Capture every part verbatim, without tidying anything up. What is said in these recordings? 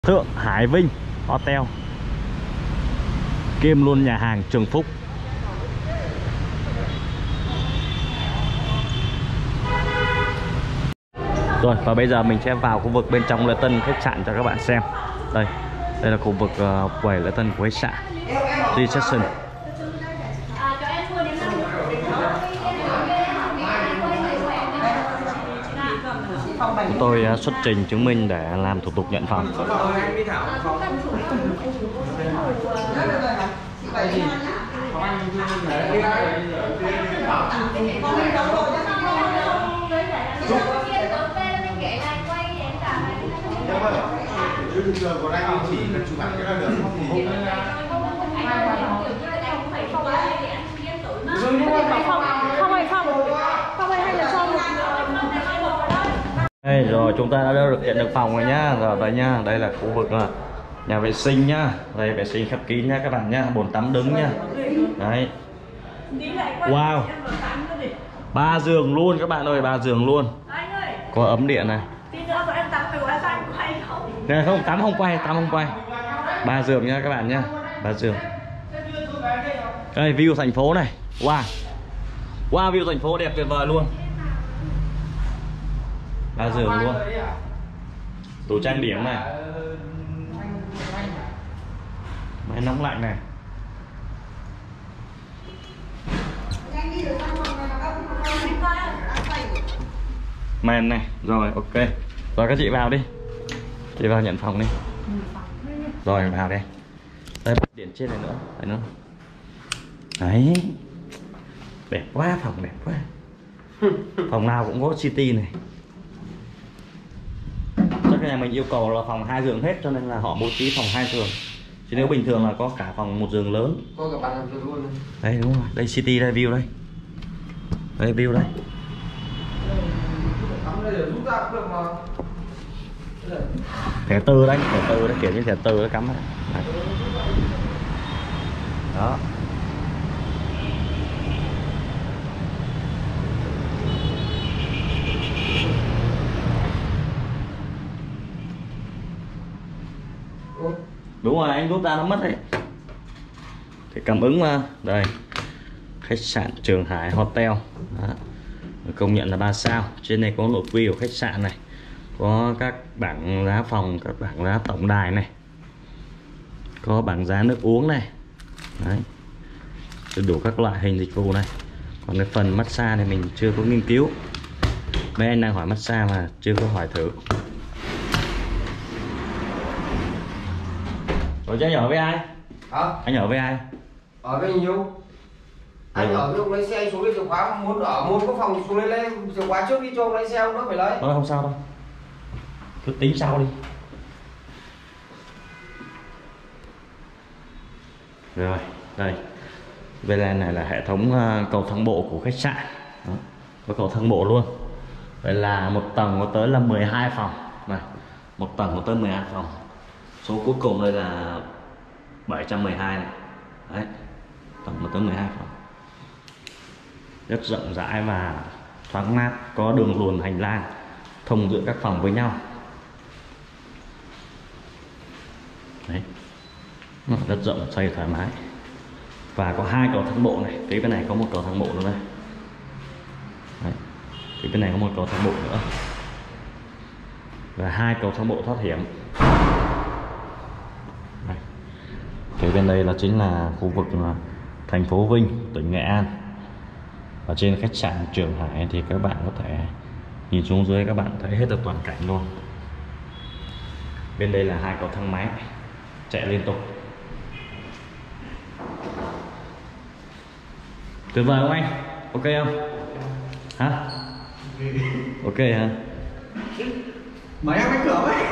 Thượng Hải Vinh Hotel, kiêm luôn nhà hàng Trường Phúc. Rồi, và bây giờ mình sẽ vào khu vực bên trong lễ tân khách sạn cho các bạn xem. Đây, đây là khu vực uh, quầy lễ tân của khách sạn Reception. Chúng tôi uh, xuất trình chứng minh để làm thủ tục nhận phòng. Thường thường của anh chỉ cần chụp ảnh cái là được không thì không hay không không hay hay là cho Đây rồi, chúng ta đã được nhận được phòng rồi nhá. Rồi đây nhá, đây là khu vực là nhà vệ sinh nhá. Đây vệ sinh khép kín nhá các bạn nhá, bồn tắm đứng nhá. Đấy. Wow. Ba giường luôn các bạn ơi, ba giường luôn. Có ấm điện này. Này, không, tắm không quay, tắm không quay. Ba giường nha các bạn nhá, ba giường. Đây view thành phố này. Wow. Wow, view thành phố đẹp tuyệt vời luôn. Ba giường luôn. Tủ trang điểm này. Máy nóng lạnh này. Mền này. Rồi ok. Rồi các chị vào đi. Chị vào nhận phòng đi. Rồi vào đây. Đây bật điện trên này nữa. Đấy nữa. Đấy. Đẹp quá, phòng đẹp quá. Phòng nào cũng có city này. Chắc nhà mình yêu cầu là phòng hai giường hết, cho nên là họ bố trí phòng hai giường. Chứ nếu bình thường là có cả phòng một giường lớn. có cả bàn làm việc luôn. Đây đúng rồi, đây city, đây view đây. Đây view đây. Thẻ tư đấy, thẻ tư đấy, kiểu như thẻ tư nó cắm đấy. Đó. Đúng rồi, anh rút ra nó mất đấy. Thì cảm ứng mà. Đây. Khách sạn Trường Hải Hotel. Đó. Công nhận là ba sao. Trên này có nội quy của khách sạn này. Có các bảng giá phòng, các bảng giá tổng đài này. Có bảng giá nước uống này. Đấy. Đủ các loại hình dịch vụ này. Còn cái phần massage này mình chưa có nghiên cứu. Mấy anh đang hỏi massage mà chưa có hỏi thử. Rồi chứ anh ở với ai? Hả? Anh ở với ai? Ở với Hiếu. Anh ừ. Ở với ông lấy xe anh xuống lấy chìa khóa, muốn ở muốn có phòng thì xuống lấy lấy chìa khóa trước đi cho ông lấy xe, ông đỡ phải lấy. Thôi không sao đâu. Cứ tính sau đi. Rồi, đây. Bên này, này là hệ thống uh, cầu thang bộ của khách sạn. Đó. Có cầu thang bộ luôn. Vậy là một tầng có tới là mười hai phòng. Này, một tầng có tới mười hai phòng. Số cuối cùng đây là bảy trăm mười hai này. Đấy. Tổng có tới mười hai phòng. Rất rộng rãi và thoáng mát, có đường luồn hành lang thông giữa các phòng với nhau. Đấy. Rất rộng, xây thoải mái. Và có hai cầu thang bộ này, phía bên này có một cầu thang bộ nữa đây. Đấy. Phía bên này có một cầu thang bộ nữa. Và hai cầu thang bộ thoát hiểm. Đây. Phía bên đây là chính là khu vực thành phố Vinh, tỉnh Nghệ An. Ở trên khách sạn Trường Hải thì các bạn có thể nhìn xuống dưới, các bạn thấy hết được toàn cảnh luôn. Bên đây là hai cầu thang máy chạy liên tục. Tuyệt vời không anh? Ok không? Hả? Ok hả? Mày em cái cửa ấy.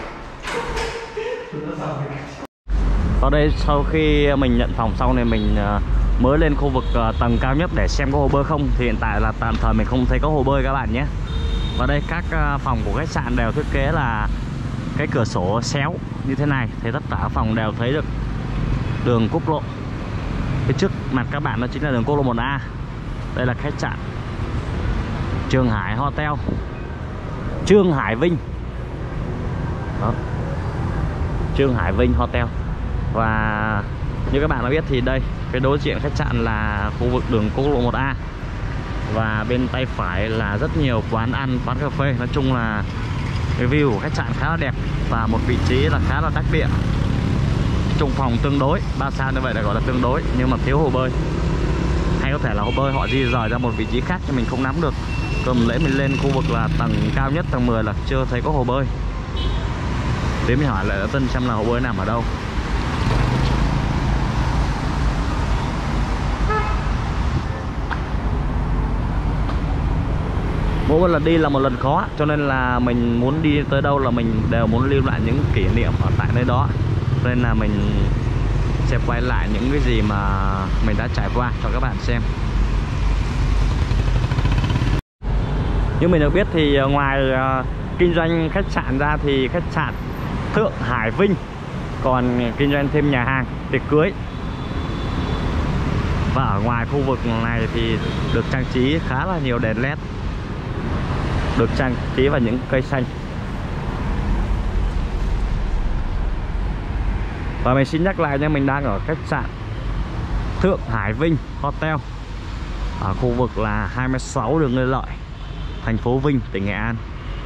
Ở đây sau khi mình nhận phòng xong này mình mới lên khu vực tầng cao nhất để xem có hồ bơi không. Thì hiện tại là tạm thời mình không thấy có hồ bơi các bạn nhé. Và đây các phòng của khách sạn đều thiết kế là cái cửa sổ xéo như thế này. Thì tất cả phòng đều thấy được đường quốc lộ. Phía trước mặt các bạn đó chính là đường quốc lộ một A. Đây là khách sạn Trường Hải Hotel, Trường Hải Vinh. Đó. Trương Hải Vinh Hotel. Và như các bạn đã biết thì đây, cái đối diện khách sạn là khu vực đường quốc lộ một A. Và bên tay phải là rất nhiều quán ăn, quán cà phê. Nói chung là cái view của khách sạn khá là đẹp và một vị trí là khá là đắc địa. Trung phòng tương đối, ba sao như vậy là gọi là tương đối, nhưng mà thiếu hồ bơi. Hay có thể là hồ bơi họ di rời ra một vị trí khác cho mình không nắm được. Tuần lễ mình lên khu vực là tầng cao nhất, tầng mười là chưa thấy có hồ bơi. Đến mình hỏi lại ở Tân xem là hồ bơi nằm ở đâu. Mỗi một lần đi là một lần khó, cho nên là mình muốn đi tới đâu là mình đều muốn lưu lại những kỷ niệm ở tại nơi đó. Nên là mình sẽ quay lại những cái gì mà mình đã trải qua cho các bạn xem. Như mình được biết thì ngoài uh, kinh doanh khách sạn ra thì khách sạn Thượng Hải Vinh còn kinh doanh thêm nhà hàng, tiệc cưới. Và ở ngoài khu vực này thì được trang trí khá là nhiều đèn led, được trang trí vào những cây xanh. Và mình xin nhắc lại nha, mình đang ở khách sạn Thượng Hải Vinh Hotel ở khu vực là hai mươi sáu đường Lê Lợi, thành phố Vinh, tỉnh Nghệ An.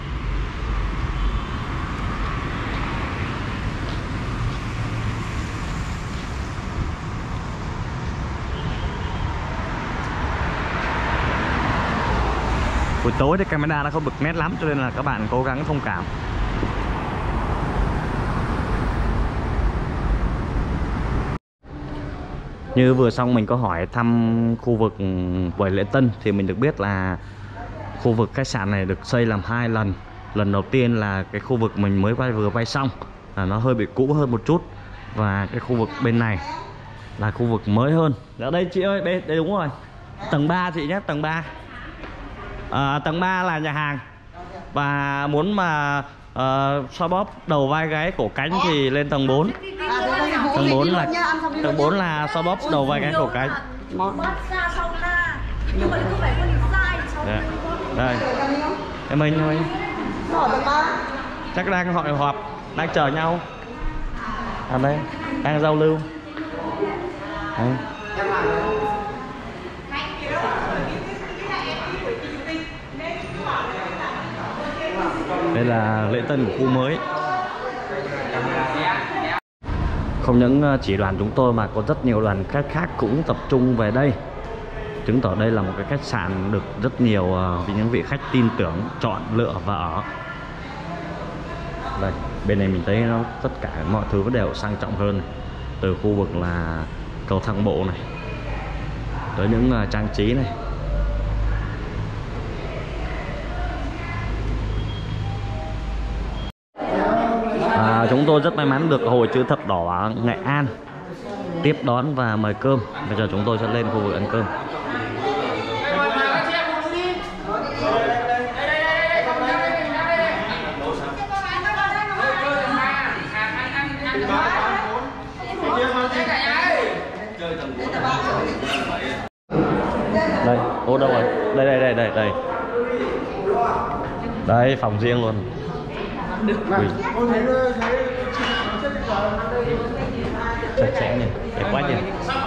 Buổi tối thì camera nó không được nét lắm, cho nên là các bạn cố gắng thông cảm. Như vừa xong mình có hỏi thăm khu vực quầy lễ tân thì mình được biết là khu vực khách sạn này được xây làm hai lần. Lần đầu tiên là cái khu vực mình mới quay vừa quay xong là nó hơi bị cũ hơn một chút, và cái khu vực bên này là khu vực mới hơn. Ở đây chị ơi, đây, đây đúng rồi, tầng ba chị nhé, tầng ba. À, tầng ba là nhà hàng. Và muốn mà uh, xoa bóp đầu vai gáy cổ cánh thì lên tầng bốn. Tầng bốn là tầng bốn là xoa bóp đầu vai gáy cổ cánh. Đây, đây. Em mình thôi. Chắc đang họ họp, đang chờ nhau. À đây, đang giao lưu. Đây. Đây là lễ tân của khu mới. Không những chỉ đoàn chúng tôi mà có rất nhiều đoàn khách khác cũng tập trung về đây, chứng tỏ đây là một cái khách sạn được rất nhiều vì những vị khách tin tưởng chọn lựa và ở. Đây, bên này mình thấy nó tất cả mọi thứ đều sang trọng hơn này. Từ khu vực là cầu thang bộ này tới những trang trí này. À, chúng tôi rất may mắn được Hội Chữ Thập Đỏ Nghệ An tiếp đón và mời cơm. Bây giờ chúng tôi sẽ lên khu vực ăn cơm. Đây, ô đâu rồi? Đây đây đây đây đây. Đây, phòng riêng luôn. Ui. Sạch sẽ nhỉ, đẹp quá nhỉ.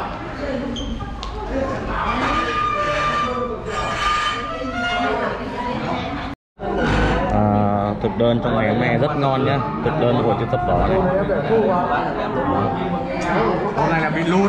À, thực đơn trong ngày hôm nay rất ngon nhá, thực đơn của Chữ Thập Đỏ này. Hôm nay là bị lụt.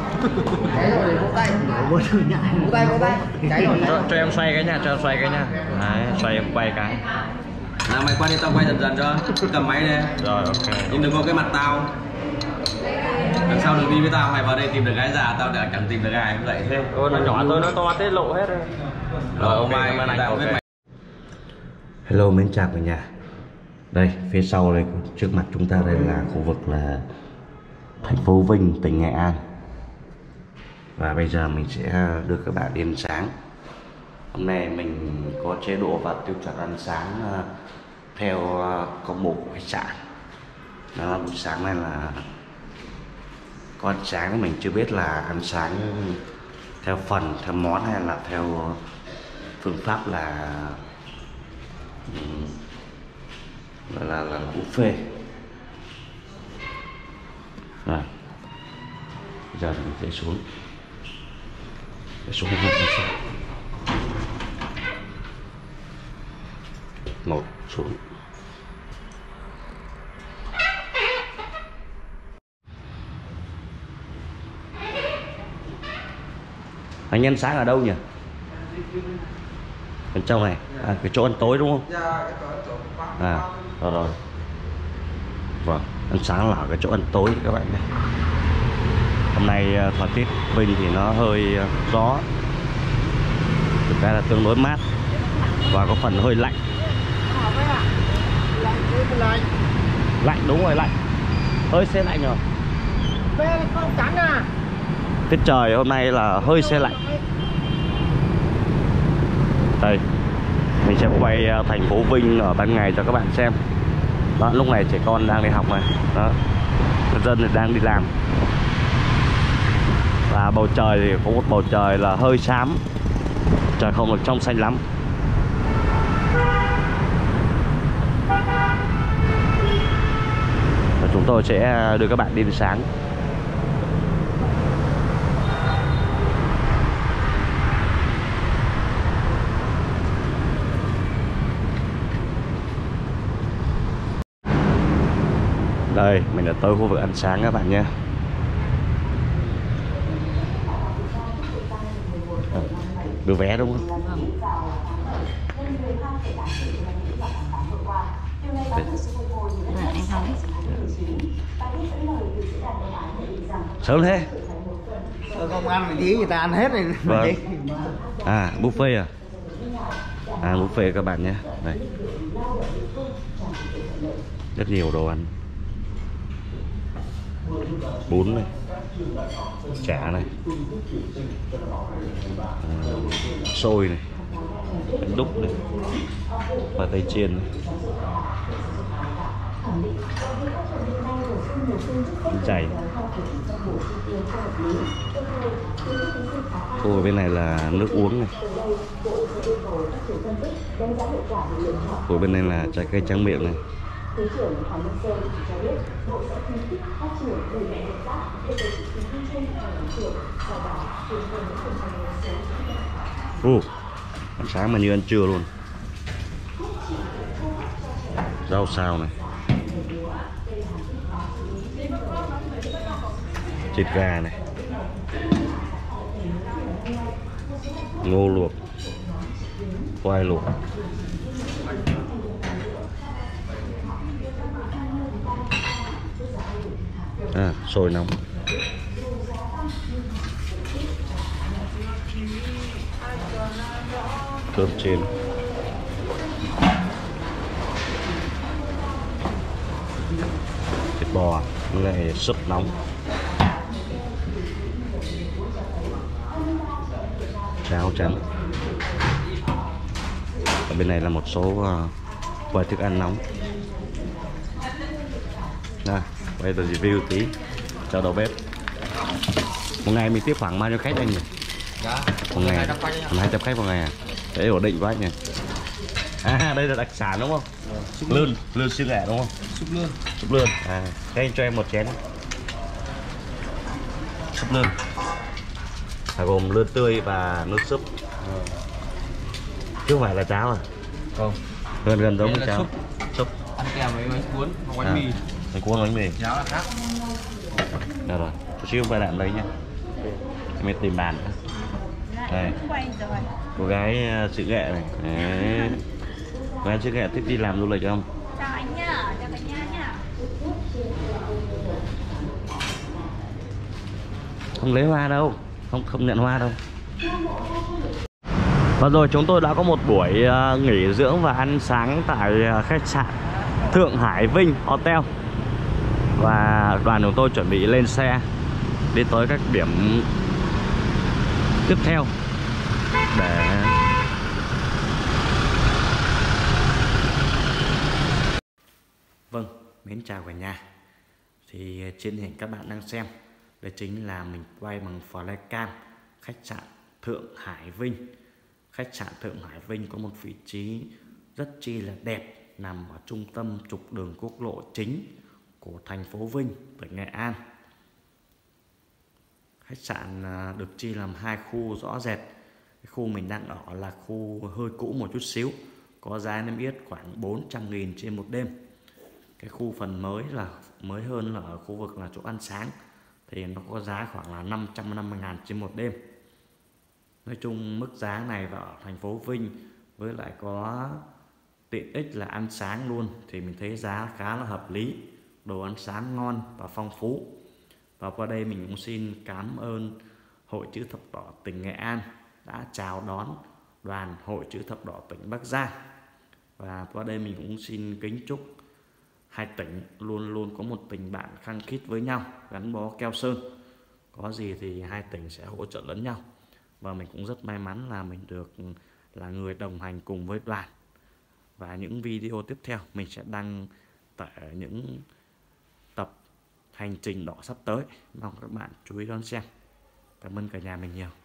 cho, cho em xoay cái nha, cho em xoay cái nha. Đấy, xoay em quay cái. Nào mày qua đi, tao quay dần dần cho. Cầm máy đây. Rồi, ok. Nhưng đừng có cái mặt tao. Lần sau đừng đi với tao, mày vào đây tìm được gái già, tao đã chẳng tìm được ai cũng vậy thế. Ôi, nó nhỏ tôi nó to thế lộ hết rồi. Rồi, hôm nay okay, tao biết mày. Hello, mến chào cả nhà. Đây, phía sau đây, trước mặt chúng ta đây là khu vực là thành phố Vinh, tỉnh Nghệ An. Và bây giờ mình sẽ đưa các bạn đi ăn sáng. Hôm nay mình có chế độ và tiêu chuẩn ăn sáng uh, theo uh, công bộ của khách sạn. Đó, buổi sáng này là có ăn sáng, mình chưa biết là ăn sáng theo phần, theo món hay là theo phương pháp là là, là, là buffet. À, giờ mình sẽ xuống để xuống một một xuống. Anh ăn sáng ở đâu nhỉ? Bên trong này, à, cái chỗ ăn tối đúng không? À, rồi rồi. Vâng, ăn sáng là ở cái chỗ ăn tối các bạn nhé. Hôm nay thời tiết Vinh thì nó hơi gió, thực ra là tương đối mát và có phần hơi lạnh. Lạnh đúng rồi, lạnh, hơi xe lạnh rồi. Tiết trời hôm nay là hơi xe lạnh. Đây, mình sẽ quay thành phố Vinh ở ban ngày cho các bạn xem. Đó, lúc này trẻ con đang đi học này, đó, dân thì đang đi làm. Và bầu trời thì có một bầu trời là hơi xám, trời không được trong xanh lắm. Và chúng tôi sẽ đưa các bạn đi đến sáng. Đây, mình đã tới khu vực ăn sáng các bạn nhé. Đưa vé đúng không? Sớm thế. Không ăn thì tí người ta ăn hết rồi. Vâng. À, buffet à? À, buffet các bạn nhé. Đây. Rất nhiều đồ ăn. Bún này, chả này, à, xôi này, bánh đúc này, và tây chiên này, bánh dày. Ôi, bên này là nước uống này. Ôi, bên này là trái cây tráng miệng này. Thứ trưởng Hoàng Minh Sơn cho biết Bộ sẽ khuyến khích phát triển đẩy mạnh hợp tác để tổ chức kỳ thi chung và nhà trường, sau đó tuyên truyền những phần thành số. Ồ, ăn sáng mà như ăn trưa luôn. Rau xào này, thịt gà này, ngô luộc, khoai luộc. À, sôi nóng. Cơm chiên. Thịt bò với lại súp nóng. Cháo trắng. Ở bên này là một số uh, quầy thức ăn nóng. Đây, bây giờ review tí cho đầu bếp. Một ngày mình tiếp khoảng bao nhiêu khách anh nhỉ? Dạ, một ngày hai trăm khách một ngày à? Đấy ổn định quá anh nhỉ. À, đây là đặc sản đúng không? Súp lươn, lươn siêu ghẻ đúng không? Súp lươn. Súp lươn. À, thế anh cho em một chén. Súp lươn. À, gồm lươn tươi và nước súp. Ừ. Chứ không phải là cháo à? Không. Gần gần giống với cháo. Súp. Súp. Ăn kèm với bánh cuốn hoặc bánh à, mì. Bánh cuốn bánh mì. Cháo là khác. Được rồi, chút xíu quay lại em lấy nhá. Em mới tìm bàn nữa. Đây. Cô gái chữ ghẹ này. Đấy. Cô gái chữ ghẹ thích đi làm du lịch không? Chào anh nhá, chào cả nhà nhá. Không lấy hoa đâu, không không nhận hoa đâu. Và rồi chúng tôi đã có một buổi nghỉ dưỡng và ăn sáng tại khách sạn Thượng Hải Vinh Hotel. Và đoàn chúng tôi chuẩn bị lên xe đi tới các điểm tiếp theo để vâng, mến chào cả nhà. Thì trên hình các bạn đang xem, đây chính là mình quay bằng flycam khách sạn Thượng Hải Vinh. Khách sạn Thượng Hải Vinh có một vị trí rất chi là đẹp, nằm ở trung tâm trục đường quốc lộ chính của thành phố Vinh, tỉnh Nghệ An. Khách sạn được chia làm hai khu rõ rệt. Cái khu mình đang ở là khu hơi cũ một chút xíu, có giá niêm yết khoảng bốn trăm nghìn trên một đêm. Cái khu phần mới là mới hơn là ở khu vực là chỗ ăn sáng, thì nó có giá khoảng là năm trăm năm mươi ngàn trên một đêm. Nói chung mức giá này và ở thành phố Vinh với lại có tiện ích là ăn sáng luôn thì mình thấy giá khá là hợp lý, đồ ăn sáng ngon và phong phú. Và qua đây mình cũng xin cảm ơn Hội Chữ Thập Đỏ tỉnh Nghệ An đã chào đón đoàn Hội Chữ Thập Đỏ tỉnh Bắc Giang. Và qua đây mình cũng xin kính chúc hai tỉnh luôn luôn có một tình bạn khăng khít với nhau, gắn bó keo sơn. Có gì thì hai tỉnh sẽ hỗ trợ lẫn nhau. Và mình cũng rất may mắn là mình được là người đồng hành cùng với đoàn. Và những video tiếp theo mình sẽ đăng tại những tập hành trình đỏ sắp tới. Mong các bạn chú ý đón xem. Cảm ơn cả nhà mình nhiều.